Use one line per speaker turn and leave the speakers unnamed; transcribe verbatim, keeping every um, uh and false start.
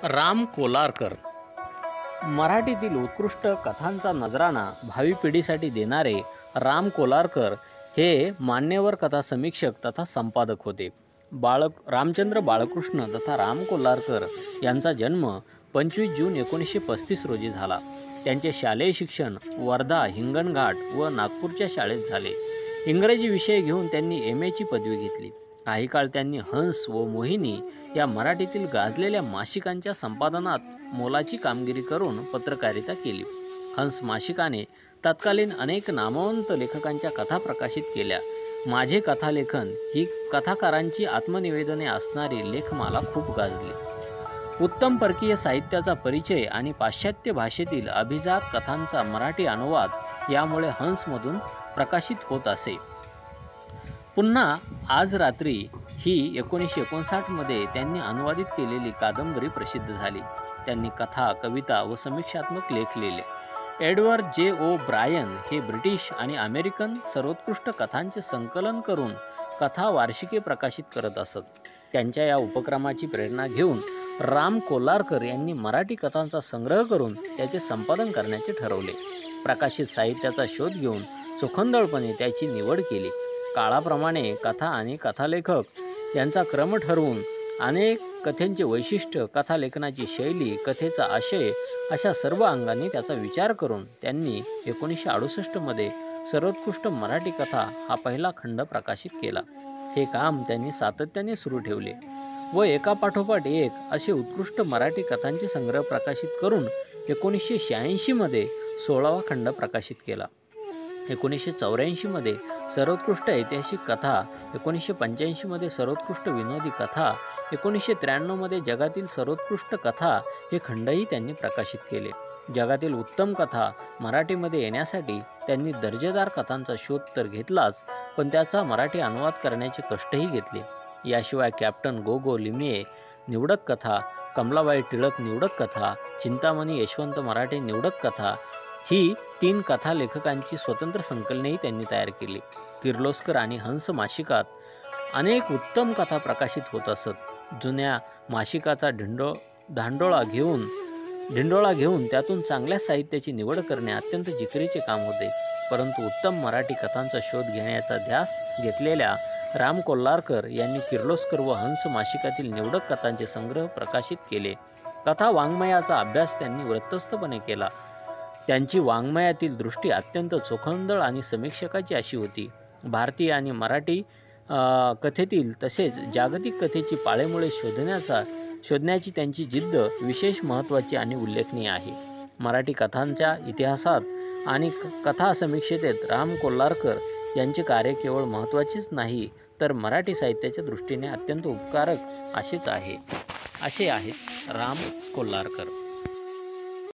राम कोलारकर मराठीतील उत्कृष्ट कथांचा नजराणा भावी पिढीसाठी देणारे राम कोलारकर हे मान्यवर कथा समीक्षक तथा संपादक होते. बाळ रामचंद्र बाळकृष्ण तथा राम कोलारकर यांचा जन्म पंचवीस जून एकोणीसशे पस्तीस रोजी झाला. त्यांचे शालेय शिक्षण वर्धा, हिंगणघाट व नागपूरच्या शाळेत झाले. इंग्रजी विषय घेऊन त्यांनी एम एची पदवी घेतली. काही काळ त्यांनी हंस व मोहिनी या मराठीतील गाजलेल्या मासिकांच्या संपादनात मोलाची कामगिरी करून पत्रकारिता केली. हंस मासिकाने तत्कालीन अनेक नामवंत लेखकांच्या कथा प्रकाशित केल्या. माझे कथालेखन ही कथाकारांची आत्मनिवेदने असणारी लेखमाला खूप गाजली. उत्तम परकीय साहित्याचा परिचय आणि पाश्चात्य भाषेतील अभिजात कथांचा मराठी अनुवाद यामुळे हंसमधून प्रकाशित होत असे. पुन्हा आज रात्री ही एकोणीसशे एकोणसाठमध्ये त्यांनी अनुवादित केलेली कादंबरी प्रसिद्ध झाली. त्यांनी कथा, कविता व समीक्षात्मक लेख लिहिले. एडवर्ड जे ओ ब्रायन हे ब्रिटिश आणि अमेरिकन सर्वोत्कृष्ट कथांचे संकलन करून कथा वार्षिके प्रकाशित करत असत. त्यांच्या या उपक्रमाची प्रेरणा घेऊन राम कोलारकर यांनी मराठी कथांचा संग्रह करून त्याचे संपादन करण्याचे ठरवले. प्रकाशित साहित्याचा शोध घेऊन चोखंदळपणे त्याची निवड केली. काळाप्रमाणे कथा आणि कथालेखक यांचा क्रम ठरवून अनेक कथेंचे वैशिष्ट्य, कथालेखनाची शैली, कथेचा आशय अशा सर्व अंगांनी त्याचा विचार करून त्यांनी एकोणीसशे अडुसष्टमध्ये सर्वोत्कृष्ट मराठी कथा हा पहिला खंड प्रकाशित केला. हे काम त्यांनी सातत्याने सुरू ठेवले व एकापाठोपाठ एक असे उत्कृष्ट मराठी कथांचे संग्रह प्रकाशित करून एकोणीसशे शहाऐंशीमध्ये सोळावा खंड प्रकाशित केला. एकोणीसशे चौऱ्याऐंशीमध्ये सर्वोत्कृष्ट ऐतिहासिक कथा, एकोणीसशे पंच्याऐंशीमध्ये सर्वोत्कृष्ट विनोदी कथा, एकोणीसशे त्र्याण्णवमध्ये जगातील सर्वोत्कृष्ट कथा हे खंडही त्यांनी प्रकाशित केले. जगातील उत्तम कथा मराठीमध्ये येण्यासाठी त्यांनी दर्जेदार कथांचा शोध तर घेतलाच, पण त्याचा मराठी अनुवाद करण्याचे कष्टही घेतले. याशिवाय कॅप्टन गो गो लिमये निवडक कथा, कमलाबाई टिळक निवडक कथा, चिंतामणी यशवंत मराठे निवडक कथा ही तीन कथा लेखकांची स्वतंत्र संकलनेही त्यांनी तयार केली. किर्लोस्कर आणि हंस मासिकात अनेक उत्तम कथा प्रकाशित होत असत. जुन्या मासिकाचा ढिंडो धांडोळा घेऊन ढिंडोळा घेऊन त्यातून चांगल्या साहित्याची निवड करणे अत्यंत जिकरीचे काम होते. परंतु उत्तम मराठी कथांचा शोध घेण्याचा ध्यास घेतलेल्या राम कोलारकर यांनी किर्लोस्कर व हंस मासिकातील निवडक कथांचे संग्रह प्रकाशित केले. कथा वाङ्मयाचा अभ्यास त्यांनी वृत्तस्थपणे केला. त्यांची वाङ्मयातील दृष्टी अत्यंत चोखंदळ आणि समीक्षकाची अशी होती. भारतीय आणि मराठी कथेतील तसेच जागतिक कथेची पाळेमुळे शोधण्याचा शोधण्याची त्यांची जिद्द विशेष महत्त्वाची आणि उल्लेखनीय आहे. मराठी कथांच्या इतिहासात आणि कथा समीक्षेत राम कोलारकर यांचे कार्य केवळ महत्त्वाचेच नाही, तर मराठी साहित्याच्या दृष्टीने अत्यंत उपकारक असेच आहे असे आहेत राम कोलारकर.